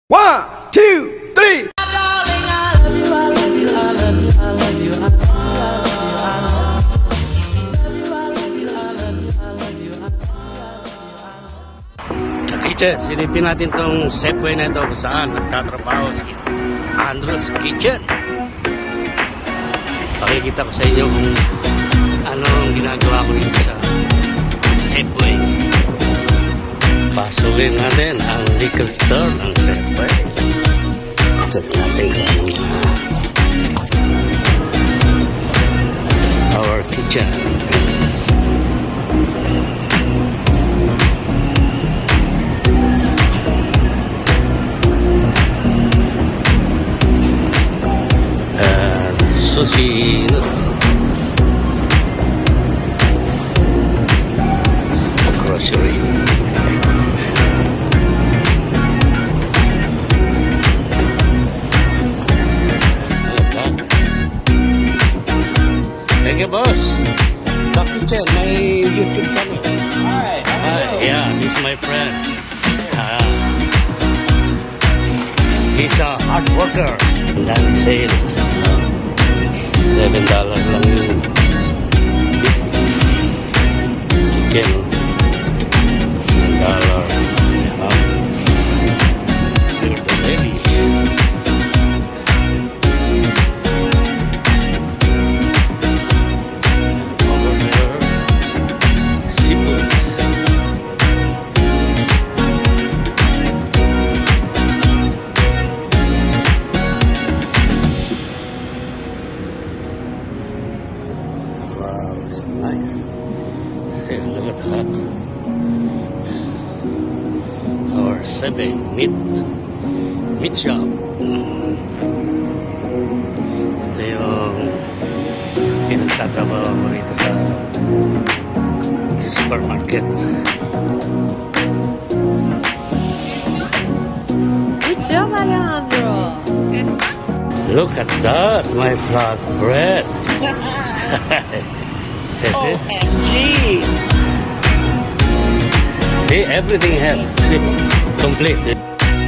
1, 2, 3. Kitchen, silipin natin tong Safeway na ito kung saan nagtatrabaho si Andrew's Kitchen. Pakikita ko sa inyo kung ano ang ginagawa ko dito sa Safeway. Pasukin natin ang liquor store ng Safeway. Check natin our kitchen. Sushi grocery. Thank you, boss. Kitchen, my YouTube channel. Hi. Yeah, this is my friend. He's a hard worker. Dahil sale. $7 lang yung chicken. $1. Here's the belly. Over there, seafood. Nice. Hey, look at that. Our Safeway meat shop. Ito yung pinagtatrabaho ko rito sa supermarket. Good job, Alejandro. Look at that, my flat bread. OMG! See, everything helps. See, complete.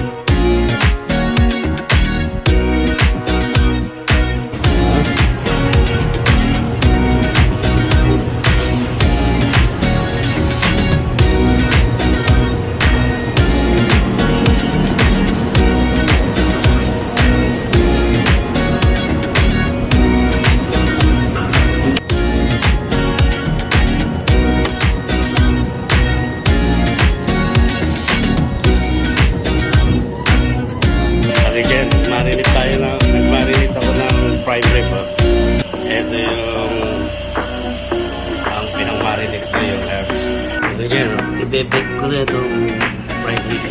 Nag-marinate ako ng prime rib. Ito yung ang pinang-marinate ko yung herbs. Ito dyan, i-bake ko na itong prime rib.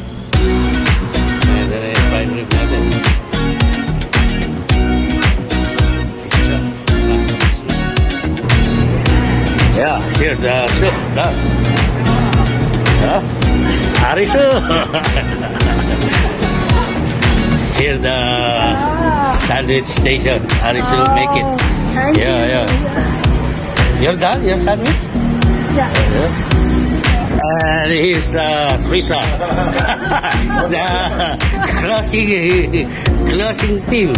Ito na yung prime rib natin. Yeah, here the soup. Harisu! Here the sandwich station. Harisu make it. Yeah. You're done? Your sandwich? Yeah. And here's Risa. The closing team.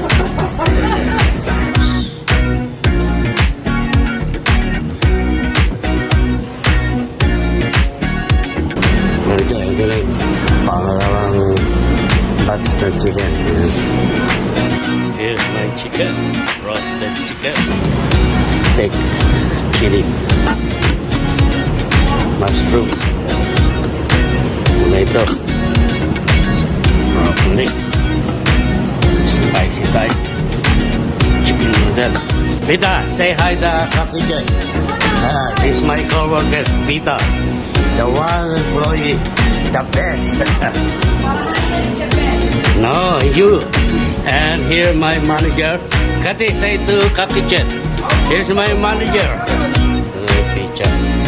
That's the chicken. Here's my chicken, roasted chicken, steak, chili, mushroom, tomato, broccoli, spicy Thai, chicken noodle. Pita, say hi to Kakijay. This is my coworker, Pita, the one employee, the best. No, you. And here my manager. Kati, say to Kakichet. Here's my manager. Picture.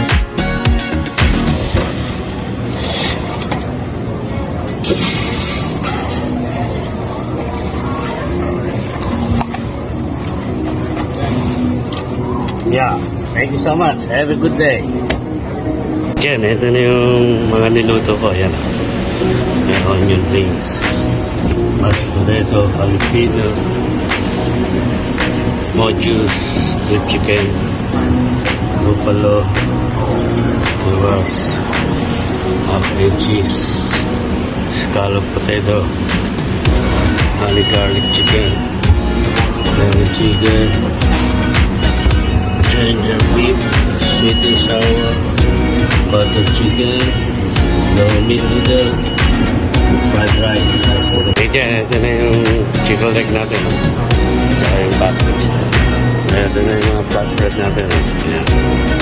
Yeah, thank you so much. Have a good day. Jen, ito na yung mga niluto ko. Yan. may onion rings, mashed potato, jalapeno, modules, strip chicken, buffalo, kebabs, apple cheese, scallop potato, honey garlic chicken, lemon chicken, ginger beef, sweet and sour, butter chicken, meat noodle, fried rice. Ito na yung chicken leg natin. Tsaka yung back ribs. Ito na yung mga flatbread natin. Ayan.